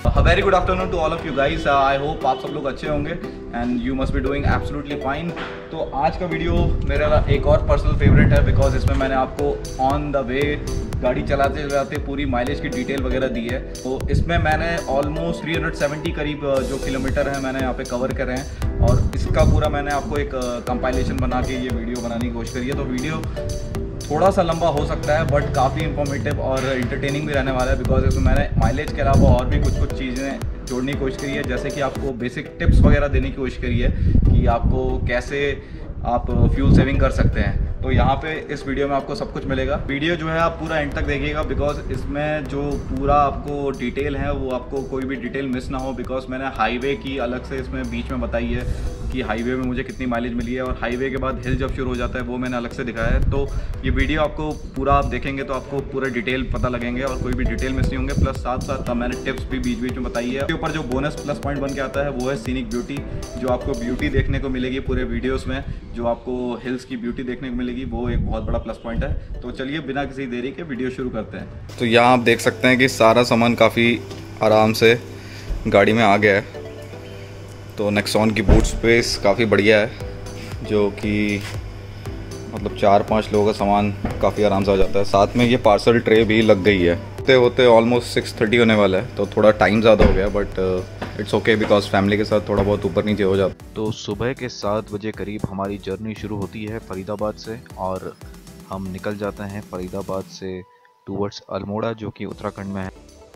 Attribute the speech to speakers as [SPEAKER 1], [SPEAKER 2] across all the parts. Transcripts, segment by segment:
[SPEAKER 1] Very good afternoon to all of you guys. I hope आप सब लोग अच्छे होंगे and you must be doing absolutely fine. तो आज का वीडियो मेरा एक और पर्सनल फेवरेट है बिकॉज इसमें मैंने आपको ऑन द वे गाड़ी चलाते चलाते पूरी माइलेज की डिटेल वगैरह दी है। तो इसमें मैंने ऑलमोस्ट 370 करीब जो किलोमीटर है मैंने यहाँ पे कवर करे हैं और इसका पूरा मैंने आपको एक कंपाइलेशन बना के ये वीडियो बनाने की कोशिश करी है। तो वीडियो थोड़ा सा लंबा हो सकता है बट काफ़ी इंफॉर्मेटिव और इंटरटेनिंग भी रहने वाला है बिकॉज इसमें मैंने माइलेज के अलावा और भी कुछ चीज़ें जोड़ने की कोशिश करी है, जैसे कि आपको बेसिक टिप्स वगैरह देने की कोशिश करी है कि आपको कैसे आप फ्यूल सेविंग कर सकते हैं। तो यहाँ पे इस वीडियो में आपको सब कुछ मिलेगा। वीडियो जो है आप पूरा एंड तक देखिएगा बिकॉज इसमें जो पूरा आपको डिटेल है वो आपको कोई भी डिटेल मिस ना हो। बिकॉज मैंने हाईवे की अलग से इसमें बीच में बताई है कि हाईवे में मुझे कितनी माइलेज मिली है और हाईवे के बाद हिल जब शुरू हो जाता है वो मैंने अलग से दिखाया है। तो ये वीडियो आपको पूरा आप देखेंगे तो आपको पूरा डिटेल पता लगेंगे और कोई भी डिटेल मिस नहीं होंगे। प्लस साथ साथ मैंने टिप्स भी बीच बीच में बताई है। इसके ऊपर जो बोनस प्लस पॉइंट बन के आता है वो है सीनिक ब्यूटी, जो आपको ब्यूटी देखने को मिलेगी पूरे वीडियोज़ में, जो आपको हिल्स की ब्यूटी देखने को मिलेगी, वो एक बहुत बड़ा प्लस पॉइंट है। तो चलिए बिना किसी देरी के वीडियो शुरू करते हैं। तो यहाँ आप देख सकते हैं कि सारा सामान काफ़ी आराम से गाड़ी में आ गया है। तो नेक्सॉन की बूट स्पेस काफ़ी बढ़िया है, जो कि मतलब 4-5 लोगों का सामान काफ़ी आराम से आ जाता है। साथ में ये पार्सल ट्रे भी लग गई है। होते होते ऑलमोस्ट 6:30 होने वाला है तो थोड़ा टाइम ज़्यादा हो गया but it's okay because family के साथ थोड़ा बहुत ऊपर नीचे हो जाता।
[SPEAKER 2] तो सुबह के 7 बजे करीब हमारी जर्नी शुरू होती है फरीदाबाद से और हम निकल जाते हैं फरीदाबाद से टूवर्ड्स अल्मोड़ा, जो कि उत्तराखंड में है।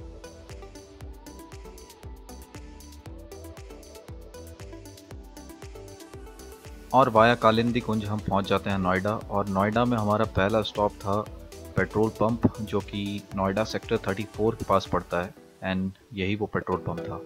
[SPEAKER 2] और वाया कालिंदी कुंज हम पहुंच जाते हैं नोएडा। और नोएडा में हमारा पहला स्टॉप था पेट्रोल पंप, जो कि नोएडा सेक्टर 34 के पास पड़ता है एंड यही वो पेट्रोल पंप था।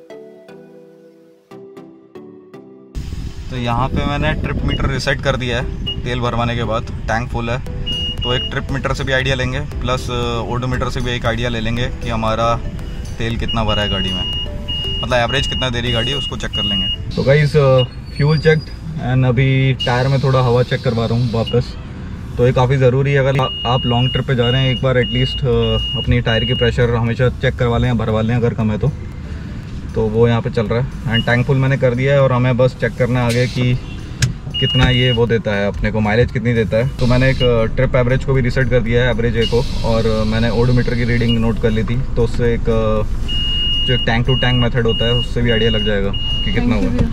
[SPEAKER 1] तो यहाँ पे मैंने ट्रिप मीटर रिसेट कर दिया है तेल भरवाने के बाद। टैंक फुल है तो एक ट्रिप मीटर से भी आइडिया लेंगे प्लस ओडोमीटर से भी एक आइडिया ले लेंगे कि हमारा तेल कितना भरा है गाड़ी में, मतलब एवरेज कितना दे रही गाड़ी उसको चेक कर लेंगे। तो गाइस फ्यूल चेक एंड अभी टायर में थोड़ा हवा चेक करवा रहा हूँ वापस। तो ये काफ़ी ज़रूरी है, अगर आप लॉन्ग ट्रिप पे जा रहे हैं एक बार एटलीस्ट अपनी टायर की प्रेशर हमेशा चेक करवा लें, भरवा लें अगर कम है तो वो यहाँ पे चल रहा है। एंड टैंक फुल मैंने कर दिया है और हमें बस चेक करना आगे कि कितना ये वो देता है अपने को, माइलेज कितनी देता है। तो मैंने एक ट्रिप एवरेज को भी रिसेट कर दिया है, एवरेज ए को, और मैंने ओडोमीटर की रीडिंग नोट कर ली थी। तो उससे एक जो एक टैंक टू टैंक मेथड होता है उससे भी आइडिया लग जाएगा कि कितना हुआ।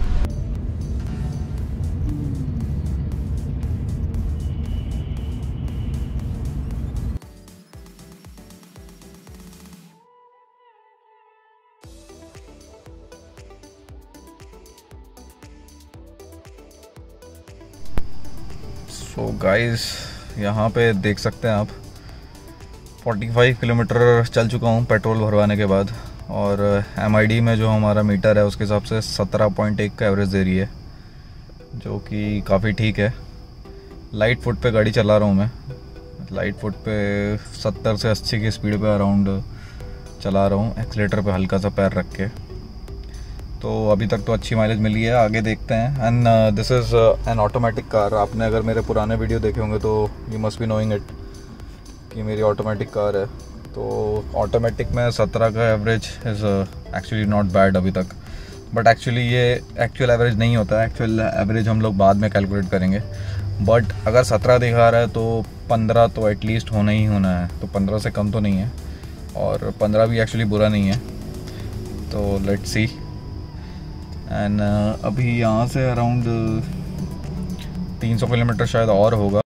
[SPEAKER 1] सो गाइस यहाँ पे देख सकते हैं आप 45 किलोमीटर चल चुका हूँ पेट्रोल भरवाने के बाद और MID में जो हमारा मीटर है उसके हिसाब से 17.1 का एवरेज दे रही है, जो कि काफ़ी ठीक है। लाइट फुट पे गाड़ी चला रहा हूँ मैं, लाइट फुट पे 70 से 80 की स्पीड पे अराउंड चला रहा हूँ, एक्सीलेटर पे हल्का सा पैर रख के। तो अभी तक तो अच्छी माइलेज मिली है, आगे देखते हैं। And this is an automatic car. आपने अगर मेरे पुराने वीडियो देखे होंगे तो you must be knowing it कि मेरी ऑटोमेटिक कार है। तो ऑटोमेटिक में 17 का average is actually not bad अभी तक, बट एक्चुअली ये एक्चुअल एवरेज नहीं होता है। एक्चुअल एवरेज हम लोग बाद में कैलकुलेट करेंगे, बट अगर 17 दिखा रहा है तो 15 तो एटलीस्ट होना ही होना है। तो 15 से कम तो नहीं है और 15 भी एक्चुअली बुरा नहीं है। तो लेट्स सी। एंड अभी यहाँ से अराउंड 300 किलोमीटर शायद और होगा।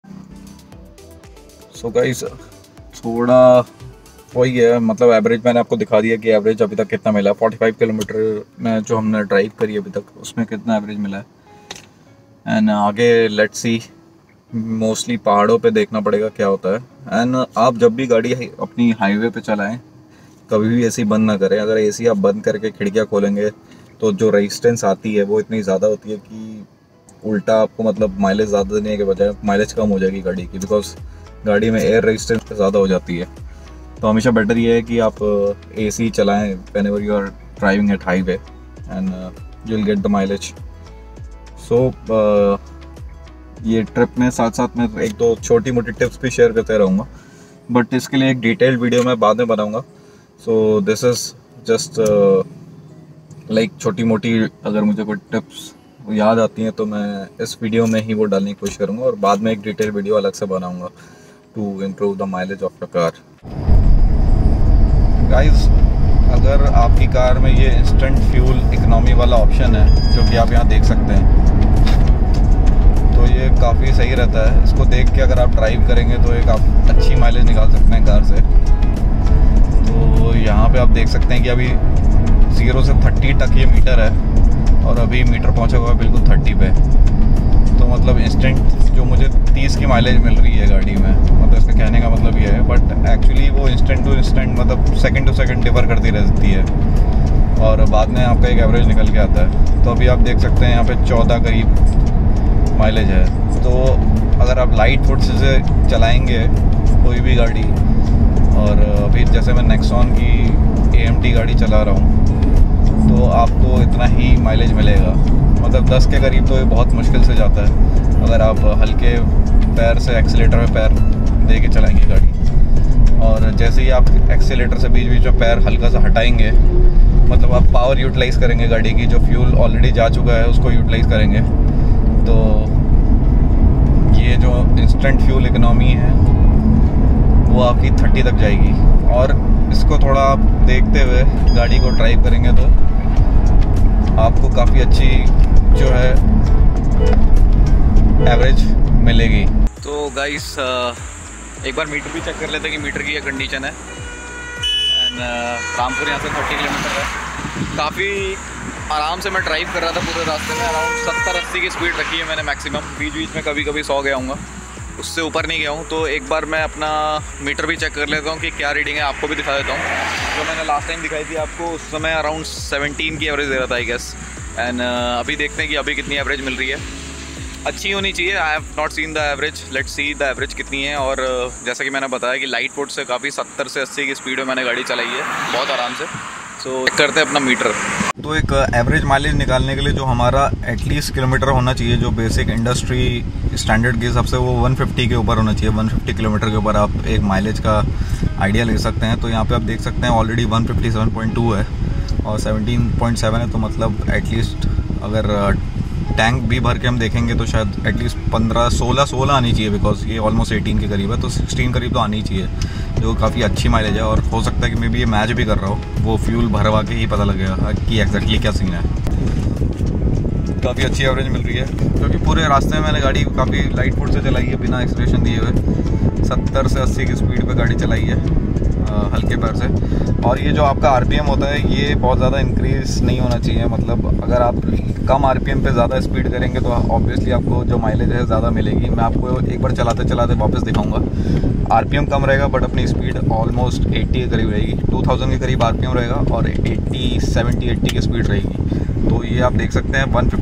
[SPEAKER 1] सो गाइस थोड़ा वही है, मतलब एवरेज मैंने आपको दिखा दिया कि एवरेज अभी तक कितना मिला। 45 किलोमीटर में जो हमने ड्राइव करी अभी तक उसमें कितना एवरेज मिला है। एंड आगे लेट्स सी, मोस्टली पहाड़ों पे देखना पड़ेगा क्या होता है। एंड आप जब भी गाड़ी अपनी हाईवे पे चलाएं कभी भी एसी बंद ना करें। अगर एसी आप बंद करके खिड़कियाँ खोलेंगे तो जो रेजिस्टेंस आती है वो इतनी ज़्यादा होती है कि उल्टा आपको मतलब माइलेज ज़्यादा देने के बजाय माइलेज कम हो जाएगी गाड़ी की, बिकॉज गाड़ी में एयर रेजिस्टेंस ज़्यादा हो जाती है। तो हमेशा बेटर ये है कि आप एसी चलाएं whenever you are driving at highway and you will get the mileage. So ये ट्रिप में साथ साथ में एक दो छोटी मोटी टिप्स भी शेयर करते रहूँगा, बट इसके लिए एक डिटेल्ड वीडियो मैं बाद में बनाऊँगा। So this is just like छोटी मोटी अगर मुझे कोई टिप्स याद आती हैं तो मैं इस वीडियो में ही वो डालने की कोशिश करूँगा, और बाद में एक डिटेल वीडियो अलग से बनाऊँगा to improve the mileage of your car. Guys, अगर आपकी कार में ये इंस्टेंट फ्यूल इकोनॉमी वाला ऑप्शन है जो कि आप यहाँ देख सकते हैं, तो ये काफ़ी सही रहता है। इसको देख के अगर आप ड्राइव करेंगे तो एक आप अच्छी माइलेज निकाल सकते हैं कार से। तो यहाँ पे आप देख सकते हैं कि अभी 0 से 30 तक ये मीटर है और अभी मीटर पहुँचा हुआ है बिल्कुल 30 पे। तो मतलब इंस्टेंट जो मुझे 30 की माइलेज मिल रही है गाड़ी में, मतलब इसका कहने का मतलब ये है, बट एक्चुअली वो इंस्टेंट टू इंस्टेंट मतलब सेकंड टू सेकंड डिफर करती रहती है और बाद में आपका एक एवरेज निकल के आता है। तो अभी आप देख सकते हैं यहाँ पे 14 करीब माइलेज है। तो अगर आप लाइट फुट से चलाएँगे कोई भी गाड़ी, और अभी जैसे मैं नेक्सॉन की AMT गाड़ी चला रहा हूँ, तो आपको इतना ही माइलेज मिलेगा। मतलब 10 के करीब तो ये बहुत मुश्किल से जाता है अगर आप हल्के पैर से एक्सीलेटर में पैर दे के चलाएंगे गाड़ी। और जैसे ही आप एक्सीलेटर से बीच बीच में पैर हल्का सा हटाएंगे, मतलब आप पावर यूटिलाइज़ करेंगे गाड़ी की, जो फ्यूल ऑलरेडी जा चुका है उसको यूटिलाइज़ करेंगे, तो ये जो इंस्टेंट फ्यूल इकोनॉमी है वो आपकी 30 तक जाएगी। और इसको थोड़ा आप देखते हुए गाड़ी को ड्राइव करेंगे तो आपको काफ़ी अच्छी जो है एवरेज मिलेगी। तो गाइस, एक बार मीटर भी चेक कर लेते हैं कि मीटर की ये कंडीशन है। एंड रामपुर यहाँ से 30 किलोमीटर है। काफ़ी आराम से मैं ड्राइव कर रहा था पूरे रास्ते में। अराउंड 70-80 की स्पीड रखी है मैंने मैक्सिमम। बीच बीच में कभी कभी 100 गया हूँगा, उससे ऊपर नहीं गया हूँ। तो एक बार मैं अपना मीटर भी चेक कर लेता हूँ कि क्या रीडिंग है, आपको भी दिखा देता हूँ। जो मैंने लास्ट टाइम दिखाई थी आपको, उस समय अराउंड 17 की एवरेज दे रहा था आई गेस। एंड अभी देखते हैं कि अभी कितनी एवरेज मिल रही है। अच्छी होनी चाहिए। I have not seen the average, let's see the average कितनी है। और जैसा कि मैंने बताया कि लाइट फुट से काफ़ी 70 से 80 की स्पीड में मैंने गाड़ी चलाई है बहुत आराम से। सो चेक करते हैं अपना मीटर। तो एक एवरेज माइलेज निकालने के लिए जो हमारा एटलीस्ट किलोमीटर होना चाहिए, जो बेसिक इंडस्ट्री स्टैंडर्ड के हिसाब से वो 150 के ऊपर होना चाहिए। 150 किलोमीटर के ऊपर आप एक माइलेज का आइडिया ले सकते हैं। तो यहाँ पे आप देख सकते हैं ऑलरेडी 157.2 है और 17.7 है। तो मतलब एटलीस्ट अगर टैंक भी भर के हम देखेंगे तो शायद एटलीस्ट 16 आनी चाहिए, बिकॉज ये ऑलमोस्ट 18 के करीब है। तो 16 करीब तो आनी चाहिए, जो काफ़ी अच्छी माइलेज है। और हो सकता है कि मे बी ये मैच भी कर रहा हो, वो फ्यूल भरवा के ही पता लगेगा कि एग्जैक्टली क्या सीन है। काफ़ी अच्छी एवरेज मिल रही है क्योंकि पूरे रास्ते में मैंने गाड़ी काफ़ी लाइट फुट से चलाई है, बिना एक्सीलरेशन दिए हुए। 70 से 80 की स्पीड पे गाड़ी चलाई है हल्के पैर से। और ये जो आपका RPM होता है ये बहुत ज़्यादा इंक्रीज़ नहीं होना चाहिए। मतलब अगर आप कम RPM पे ज़्यादा स्पीड करेंगे तो ऑब्वियसली आपको जो माइलेज है ज़्यादा मिलेगी। मैं आपको एक बार चलाते चलाते वापस दिखाऊंगा। RPM कम रहेगा बट अपनी स्पीड ऑलमोस्ट 80 के करीब रहेगी। 2000 के करीब RPM रहेगा और 80 की स्पीड रहेगी। तो ये आप देख सकते हैं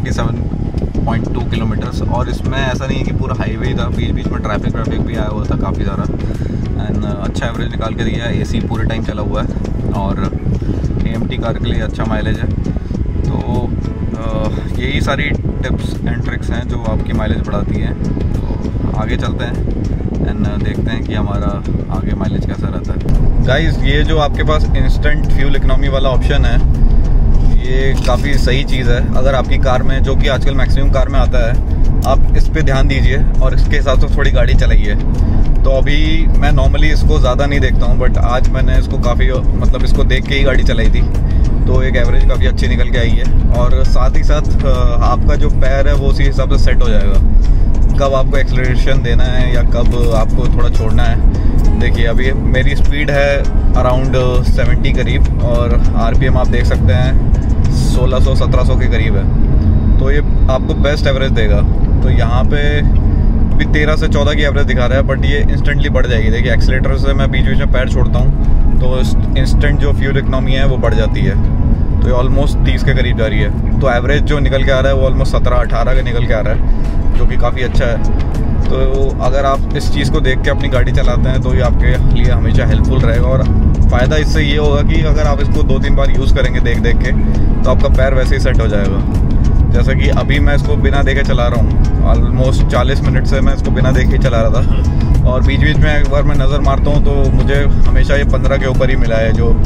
[SPEAKER 1] 157.2 किलोमीटर्स। और इसमें ऐसा नहीं है कि पूरा हाईवे था, बीच बीच में ट्रैफिक भी आया हुआ था काफ़ी ज़्यादा। एंड अच्छा एवरेज निकाल के दिया है। AC पूरे टाइम चला हुआ है और AMT कार के लिए अच्छा माइलेज है। तो यही सारी टिप्स एंड ट्रिक्स हैं जो आपकी माइलेज बढ़ाती हैं। तो आगे चलते हैं एंड देखते हैं कि हमारा आगे माइलेज कैसा रहता है। गाइस, ये जो आपके पास इंस्टेंट फ्यूल इकोनॉमी वाला ऑप्शन है ये काफ़ी सही चीज़ है। अगर आपकी कार में, जो कि आजकल मैक्सिमम कार में आता है, आप इस पे ध्यान दीजिए और इसके हिसाब से थोड़ी गाड़ी चलाइए। तो अभी मैं नॉर्मली इसको ज़्यादा नहीं देखता हूँ, बट आज मैंने इसको काफ़ी मतलब इसको देख के ही गाड़ी चलाई थी। तो एक एवरेज काफ़ी अच्छी निकल के आई है। और साथ ही साथ आपका जो पैर है वो उसी हिसाब से सेट हो जाएगा, कब आपको एक्सेलरेशन देना है या कब आपको थोड़ा छोड़ना है। देखिए अभी मेरी स्पीड है अराउंड 70 करीब और RPM आप देख सकते हैं 1600-1700 के करीब है। तो ये आपको बेस्ट एवरेज देगा। तो यहाँ पे अभी 13 से 14 की एवरेज दिखा रहा है, बट ये इंस्टेंटली बढ़ जाएगी। देखिए एक्सीलेटर से मैं बीच बीच में पैर छोड़ता हूँ तो इंस्टेंट जो फ्यूल इकोनॉमी है वो बढ़ जाती है। तो ये ऑलमोस्ट 30 के करीब जा रही है। तो एवरेज जो निकल के आ रहा है वो ऑलमोस्ट 17-18 का निकल के आ रहा है, जो कि काफ़ी अच्छा है। तो अगर आप इस चीज़ को देख के अपनी गाड़ी चलाते हैं तो ये आपके लिए हमेशा हेल्पफुल रहेगा। और फ़ायदा इससे ये होगा कि अगर आप इसको 2-3 बार यूज़ करेंगे देख देख के, तो आपका पैर वैसे ही सेट हो जाएगा। जैसा कि अभी मैं इसको बिना देखे चला रहा हूँ, ऑलमोस्ट 40 मिनट से मैं इसको बिना देखे चला रहा था। और बीच बीच में एक बार मैं नज़र मारता हूँ तो मुझे हमेशा ये 15 के ऊपर ही मिला है जो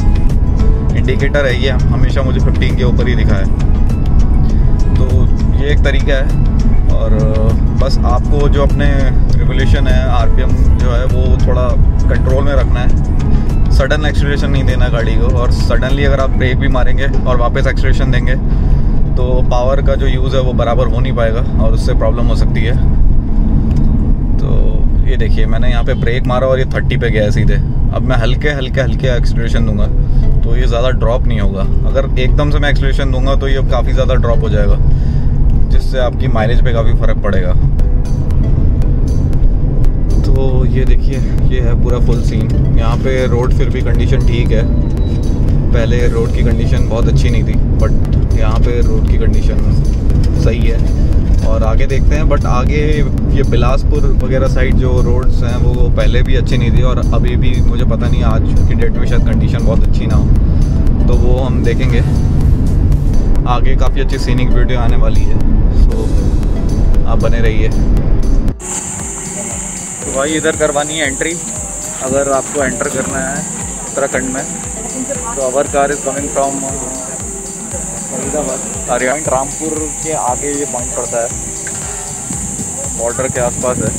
[SPEAKER 1] इंडिकेटर है ये हमेशा मुझे 15 के ऊपर ही दिखा है। तो ये एक तरीका है। और बस आपको जो अपने रिवोल्यूशन है, आरपीएम जो है वो थोड़ा कंट्रोल में रखना है। सडन एक्सीलरेशन नहीं देना गाड़ी को, और सडनली अगर आप ब्रेक भी मारेंगे और वापस एक्सीलरेशन देंगे तो पावर का जो यूज़ है वो बराबर हो नहीं पाएगा और उससे प्रॉब्लम हो सकती है। तो ये देखिए मैंने यहाँ पे ब्रेक मारा और ये 30 पे गया है सीधे। अब मैं हल्के एक्सीलरेशन दूंगा तो ये ज़्यादा ड्रॉप नहीं होगा। अगर एकदम से मैं एक्सीलरेशन दूंगा तो ये काफ़ी ज़्यादा ड्रॉप हो जाएगा, जिससे आपकी माइलेज पे काफ़ी फ़र्क पड़ेगा। तो ये देखिए ये है पूरा फुल सीन। यहाँ पे रोड फिर भी कंडीशन ठीक है। पहले रोड की कंडीशन बहुत अच्छी नहीं थी, बट यहाँ पे रोड की कंडीशन सही है। और आगे देखते हैं, बट आगे ये बिलासपुर वगैरह साइड जो रोड्स हैं वो पहले भी अच्छी नहीं थी, और अभी भी मुझे पता नहीं आज की डेट में शायद कंडीशन बहुत अच्छी ना हो, तो वो हम देखेंगे। आगे काफ़ी अच्छी सीनिक वीडियो आने वाली है, सो आप बने रहिए। तो भाई इधर करवानी है एंट्री। अगर आपको एंटर करना है उत्तराखंड में तो our car is coming from Faridabad, Haryana. Rampur के आगे ये पॉइंट पड़ता है, बॉर्डर के आसपास है।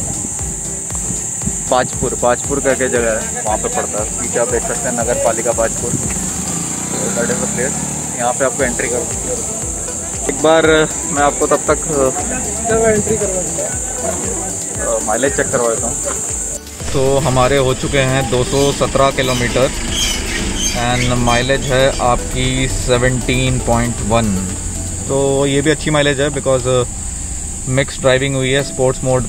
[SPEAKER 1] पाजपुर का क्या जगह है वहाँ पे पड़ता है। पीछे आप देख सकते हैं नगर पालिका Bajpur, that is the place. यहाँ पे आपको एंट्री करवानी है। एक बार मैं आपको तब तक एंट्री करवा माइलेज चेक करवा देता हूँ। तो हमारे हो चुके हैं 217 किलोमीटर एंड माइलेज है आपकी 17.1। तो ये भी अच्छी माइलेज है बिकॉज मिक्स ड्राइविंग हुई है। Sports mode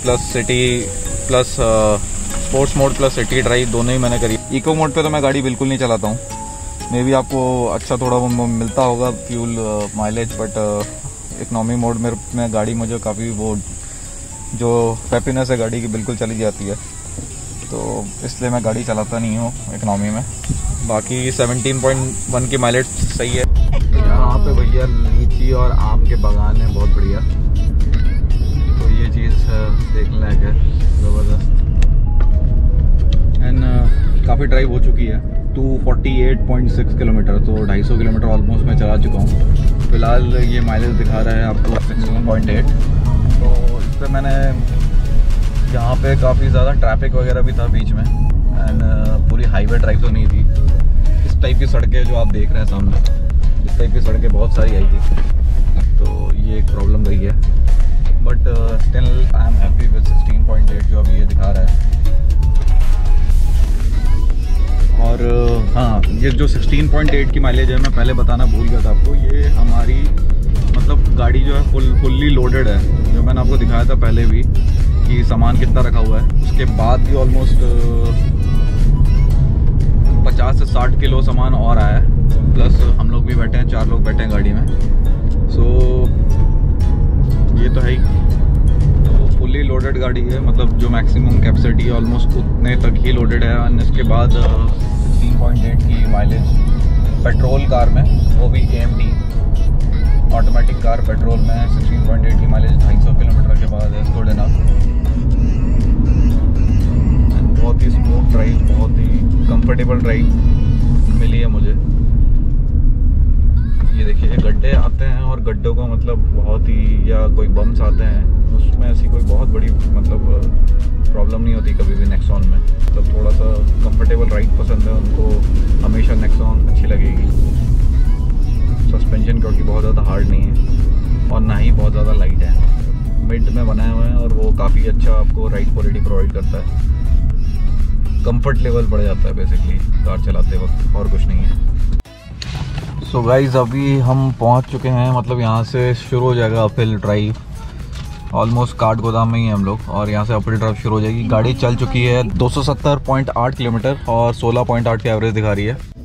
[SPEAKER 1] plus city drive दोनों ही मैंने करी। इको मोड पे तो मैं गाड़ी बिल्कुल नहीं चलाता हूँ। मे भी आपको अच्छा थोड़ा मिलता होगा fuel mileage, but economy mode में गाड़ी मुझे काफ़ी वो जो हैप्पीनेस है गाड़ी की बिल्कुल चली जाती है, तो इसलिए मैं गाड़ी चलाता नहीं हूँ इकनॉमी में। बाकी 17.1 की माइलेज सही है। यहाँ पे भैया लीची और आम के बागान हैं बहुत बढ़िया, तो ये चीज़ देखने लायक है ज़बरदस्त। एंड काफ़ी ड्राइव हो चुकी है, 248.6 किलोमीटर, तो 250 किलोमीटर ऑलमोस्ट मैं चला चुका हूँ। फिलहाल ये माइलेज दिखा रहा है आपको 16.8। तो इस पर मैंने यहाँ पे काफ़ी ज़्यादा ट्रैफिक वगैरह भी था बीच में, एंड पूरी हाईवे ड्राइव तो नहीं थी। इस टाइप की सड़कें जो आप देख रहे हैं सामने, इस टाइप की सड़कें बहुत सारी आई थी, तो ये एक प्रॉब्लम रही है। But still I am happy with 16.8 जो अभी ये दिखा रहा है। और हाँ, ये जो 16.8 की माइलेज है, मैं पहले बताना भूल गया था आपको, ये हमारी मतलब गाड़ी जो है फुल्ली लोडेड है। जो मैंने आपको दिखाया था पहले भी कि सामान कितना रखा हुआ है, उसके बाद भी ऑलमोस्ट 50 से 60 किलो सामान और आया है। प्लस हम लोग भी बैठे हैं, 4 लोग बैठे हैं गाड़ी में, सो ये तो है ही। तो फुल्ली लोडेड गाड़ी है, मतलब जो मैक्सिमम कैपेसिटी है ऑलमोस्ट उतने तक ही लोडेड है। और इसके बाद 16.8 की माइलेज पेट्रोल कार में, वो भी AMT ऑटोमेटिक कार पेट्रोल में 16.8 की माइलेज 250 किलोमीटर के बाद है गुड इनफ। बहुत ही स्मूथ ड्राइव, बहुत ही कंफर्टेबल ड्राइव मिली है मुझे। ये देखिए गड्ढे आते हैं, और गड्ढों को मतलब बहुत ही, या कोई बम्स आते हैं, उसमें ऐसी कोई बहुत बड़ी मतलब प्रॉब्लम नहीं होती कभी भी नेक्सॉन में। मतलब थोड़ा सा कंफर्टेबल राइड पसंद है उनको, हमेशा नेक्सॉन अच्छी लगेगी। सस्पेंशन क्योंकि बहुत ज़्यादा हार्ड नहीं है और ना ही बहुत ज़्यादा लाइट है, मिड में बनाए हुए हैं, और वो काफ़ी अच्छा आपको राइड क्वालिटी प्रोवाइड करता है। कंफर्ट लेवल बढ़ जाता है बेसिकली कार चलाते वक्त, और कुछ नहीं है। सो गाइज अभी हम पहुंच चुके हैं, मतलब यहाँ से शुरू हो जाएगा अपहिल ड्राइव। ऑलमोस्ट काठगोदाम में ही हम लोग, और यहाँ से अपहिल ड्राइव शुरू हो जाएगी। गाड़ी चल चुकी है 270.8 किलोमीटर और 16.8 की एवरेज दिखा रही है।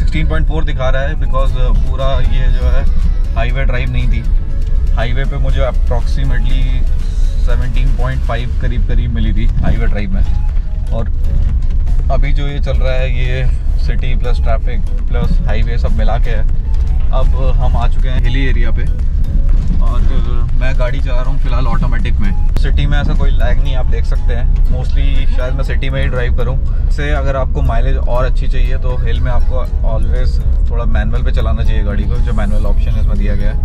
[SPEAKER 1] 16.4 दिखा रहा है बिकॉज पूरा ये जो है हाईवे ड्राइव नहीं थी। हाईवे पे मुझे अप्रॉक्सीमेटली 17.5 करीब मिली थी हाईवे ड्राइव में। और अभी जो ये चल रहा है ये city plus traffic plus highway सब मिला के है। अब हम आ चुके हैं हिली एरिया पे और मैं गाड़ी चला रहा हूँ फ़िलहाल ऑटोमेटिक में। सिटी में ऐसा कोई लैग नहीं, आप देख सकते हैं। मोस्टली शायद मैं सिटी में ही ड्राइव करूँ। से अगर आपको माइलेज और अच्छी चाहिए तो हिल में आपको ऑलवेज थोड़ा मैनुअल पे चलाना चाहिए गाड़ी को, जो मैनुअल ऑप्शन इसमें दिया गया है।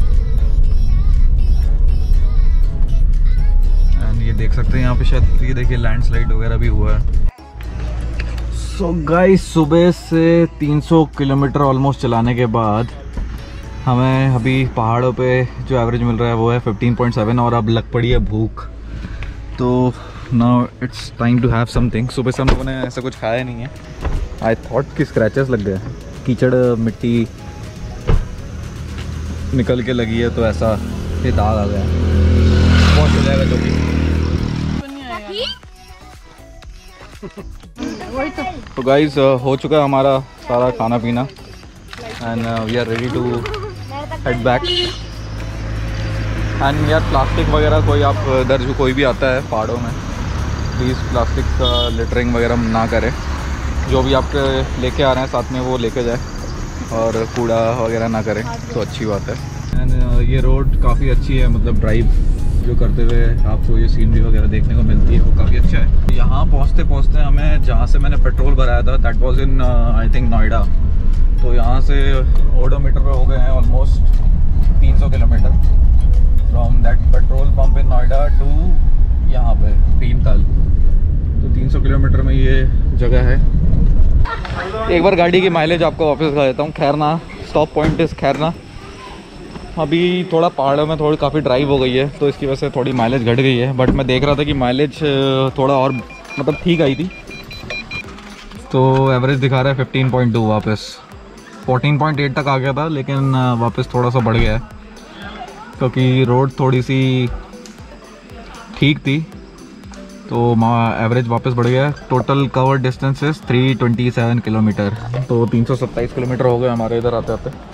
[SPEAKER 1] एंड ये देख सकते हैं यहाँ पे शायद ये देखिए लैंडस्लाइड वगैरह भी हुआ है। सो गाइस, सुबह से 300 किलोमीटर ऑलमोस्ट चलाने के बाद हमें अभी पहाड़ों पे जो एवरेज मिल रहा है वो है 15.7 और अब लग पड़ी है भूख। तो now it's time to have something. सुबह से हम लोगों ने ऐसा कुछ खाया नहीं है। आई थॉट कि स्क्रैचेस लग गए, कीचड़ मिट्टी निकल के लगी है तो ऐसा ये दाग आ गया। बहुत हो जाएगा जो भी। तो गाइस हो चुका है हमारा सारा खाना पीना and we are ready to head back. And यार प्लास्टिक वगैरह कोई आप इधर जो कोई भी आता है पहाड़ों में, प्लीज़ प्लास्टिक का लिटरिंग वगैरह ना करें। जो भी आपके लेके आ रहे हैं साथ में वो लेके जाए और कूड़ा वगैरह ना करें तो अच्छी बात है। एंड ये रोड काफ़ी अच्छी है, मतलब ड्राइव जो करते हुए आपको ये सीनरी वगैरह देखने को मिलती है वो काफ़ी अच्छा है। यहाँ पहुँचते हमें जहाँ से मैंने पेट्रोल भराया था that was in I think Noida. तो यहाँ से ओडोमीटर पे हो गए हैं almost 300 kilometre from that petrol pump in Noida to यहाँ पे भीमताल। तो 300 किलोमीटर में ये जगह है। एक बार गाड़ी की माइलेज आपको वापस दिखा देता हूँ। खैरना स्टॉप पॉइंट इस खैरना। अभी थोड़ा पहाड़ों में थोड़ी काफ़ी ड्राइव हो गई है तो इसकी वजह से थोड़ी माइलेज घट गई है, बट मैं देख रहा था कि माइलेज थोड़ा और मतलब ठीक आई थी। तो एवरेज दिखा रहा है 15.2, वापस 14.8 तक आ गया था लेकिन वापस थोड़ा सा बढ़ गया है क्योंकि रोड थोड़ी सी ठीक थी तो एवरेज वापस बढ़ गया। टोटल कवर डिस्टेंसेस 327 किलोमीटर, तो 327 किलोमीटर हो गए हमारे इधर आते आते।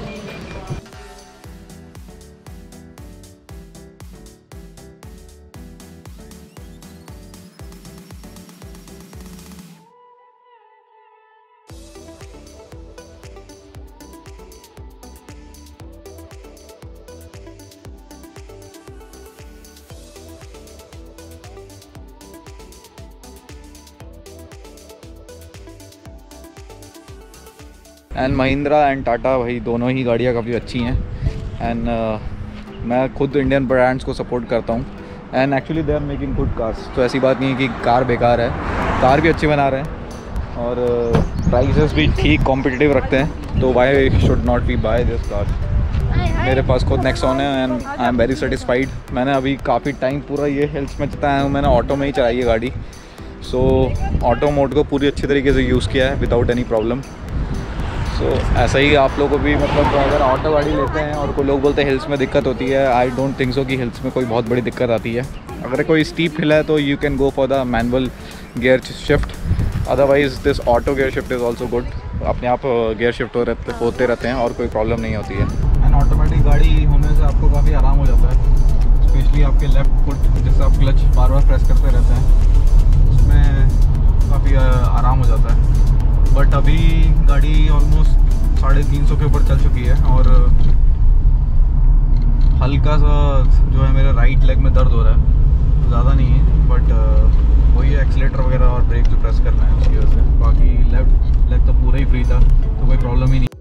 [SPEAKER 1] एंड महिंद्रा एंड टाटा भाई दोनों ही गाड़ियाँ काफ़ी अच्छी हैं। एंड मैं खुद इंडियन ब्रांड्स को सपोर्ट करता हूँ and actually they are making good cars. तो ऐसी बात नहीं है कि कार बेकार है, कार भी अच्छी बना रहे हैं और प्राइसेस भी ठीक कॉम्पिटिटिव रखते हैं। तो why should not be buy this car. मेरे पास खुद नेक्सॉन है and I am very satisfied. मैंने अभी काफ़ी टाइम पूरा ये हिल्स में चलाया हूँ, मैंने ऑटो में ही चलाई है गाड़ी। सो ऑटो मोड को पूरी अच्छी तरीके से यूज़ किया है विदाउट एनी प्रॉब्लम। तो ऐसा ही आप लोगों को भी मतलब अगर ऑटो गाड़ी लेते हैं और कोई लोग बोलते हैं हिल्स में दिक्कत होती है, आई डोंट थिंक सो कि हिल्स में कोई बहुत बड़ी दिक्कत आती है। अगर कोई स्टीप हिल है तो you can go for the manual gear shift, otherwise this auto gear shift is also good. अपने आप गियर शिफ्ट होते रहते हैं और कोई प्रॉब्लम नहीं होती है। एंड ऑटोमेटिक गाड़ी होने से आपको काफ़ी आराम हो जाता है, स्पेशली आपके लेफ्ट फुट जिससे आप क्लच बार बार प्रेस करते रहते हैं उसमें काफ़ी आराम हो जाता है। बट अभी गाड़ी ऑलमोस्ट 350 के ऊपर चल चुकी है और हल्का सा जो है मेरे राइट लेग में दर्द हो रहा है, ज़्यादा नहीं है बट वही एक्सीलेटर वगैरह और ब्रेक जो प्रेस करना है उसकी वजह से। बाकी लेफ्ट लेग तो पूरा ही फ्री था तो कोई प्रॉब्लम ही नहीं।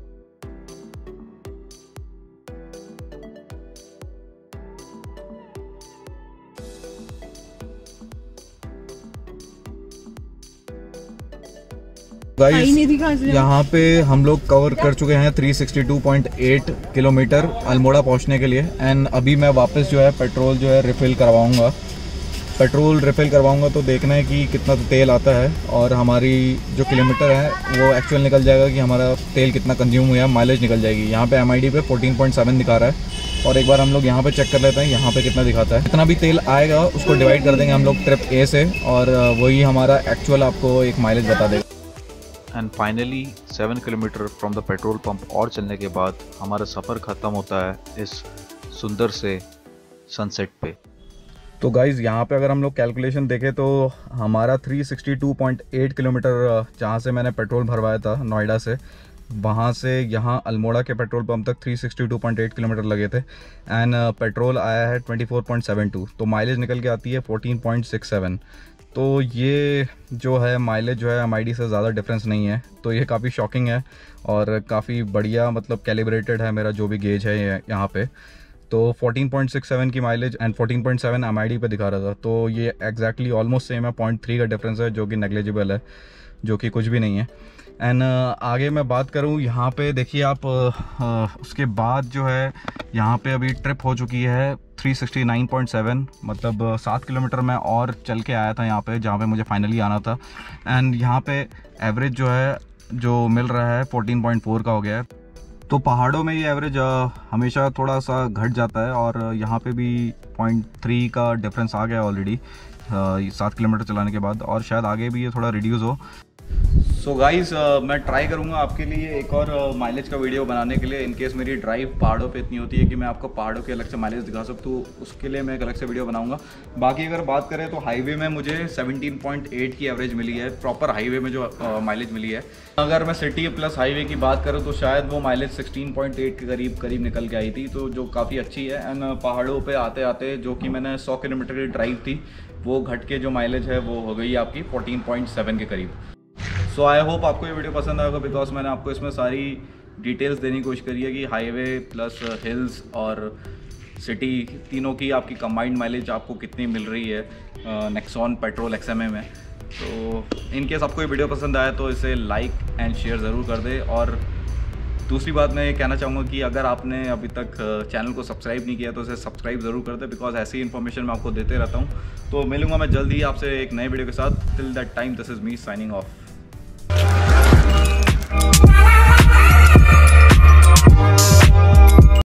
[SPEAKER 1] गाइस यहाँ पे हम लोग कवर कर चुके हैं 362.8 किलोमीटर अल्मोड़ा पहुँचने के लिए। एंड अभी मैं वापस जो है पेट्रोल जो है रिफ़िल करवाऊँगा। पेट्रोल रिफ़िल करवाऊँगा तो देखना है कि कितना तो तेल आता है और हमारी जो किलोमीटर है वो एक्चुअल निकल जाएगा कि हमारा तेल कितना कंज्यूम हुआ है, माइलेज निकल जाएगी। यहाँ पे MID पे 14.7 दिखा रहा है और एक बार हम लोग यहाँ पे चेक कर लेते हैं यहाँ पे कितना दिखाता है। जितना भी तेल आएगा उसको डिवाइड कर देंगे हम लोग ट्रिप A से और वही हमारा एक्चुअल आपको एक माइलेज बता देगा।
[SPEAKER 2] And finally 7 kilometre from the petrol pump और चलने के बाद हमारा सफ़र ख़त्म होता है इस सुंदर से सनसेट पे।
[SPEAKER 1] तो गाइज़ यहाँ पे अगर हम लोग कैलकुलेशन देखें तो हमारा 362.8 किलोमीटर जहाँ से मैंने पेट्रोल भरवाया था नोएडा से, वहाँ से यहाँ अल्मोड़ा के पेट्रोल पंप तक 362.8 किलोमीटर लगे थे एंड पेट्रोल आया है 24.72, तो माइलेज निकल के आती है 14.67। तो ये जो है माइलेज जो है MID से ज़्यादा डिफरेंस नहीं है, तो ये काफ़ी शॉकिंग है और काफ़ी बढ़िया मतलब कैलिब्रेटेड है मेरा जो भी गेज है यहाँ पे। तो 14.67 की माइलेज एंड 14.7 MID पे दिखा रहा था, तो ये एग्जैक्टली ऑलमोस्ट सेम है, 0.3 का डिफरेंस है जो कि नेग्लिजिबल है, जो कि कुछ भी नहीं है। एंड आगे मैं बात करूँ यहाँ पे देखिए आप, उसके बाद जो है यहाँ पे अभी ट्रिप हो चुकी है 369.7, मतलब 7 किलोमीटर मैं और चल के आया था यहाँ पे जहाँ पे मुझे फाइनली आना था। एंड यहाँ पे एवरेज जो है जो मिल रहा है 14.4 का हो गया है। तो पहाड़ों में ये एवरेज हमेशा थोड़ा सा घट जाता है और यहाँ पे भी 0.3 का डिफरेंस आ गया ऑलरेडी 7 किलोमीटर चलाने के बाद, और शायद आगे भी ये थोड़ा रिड्यूस हो। सो गाइस मैं ट्राई करूँगा आपके लिए एक और माइलेज का वीडियो बनाने के लिए, इनकेस मेरी ड्राइव पहाड़ों पे इतनी होती है कि मैं आपको पहाड़ों के अलग से माइलेज दिखा सकूँ, उसके लिए मैं एक अलग से वीडियो बनाऊंगा। बाकी अगर बात करें तो हाईवे में मुझे 17.8 की एवरेज मिली है, प्रॉपर हाईवे में जो माइलेज मिली है। अगर मैं सिटी प्लस हाईवे की बात करूँ तो शायद वो माइलेज 16.8 के करीब निकल के आई थी, तो जो काफ़ी अच्छी है। एंड पहाड़ों पर आते आते जो कि मैंने 100 किलोमीटर की ड्राइव थी वो घट के जो माइलेज है वो हो गई आपकी 14.7 के करीब। सो आई होप आपको ये वीडियो पसंद आएगा, बिकॉज मैंने आपको इसमें सारी डिटेल्स देने की कोशिश करी है कि हाईवे प्लस हिल्स और सिटी तीनों की आपकी कंबाइंड माइलेज आपको कितनी मिल रही है नेक्सॉन पेट्रोल XMA में। तो इनकेस आपको ये वीडियो पसंद आया तो इसे लाइक एंड शेयर ज़रूर कर दे। और दूसरी बात मैं ये कहना चाहूँगा कि अगर आपने अभी तक चैनल को सब्सक्राइब नहीं किया तो इसे सब्सक्राइब ज़रूर कर दे, बिकॉज ऐसी इन्फॉर्मेशन मैं आपको देते रहता हूँ। तो मिलूँगा मैं जल्दी ही आपसे एक नए वीडियो के साथ। Till that time this is me signing of.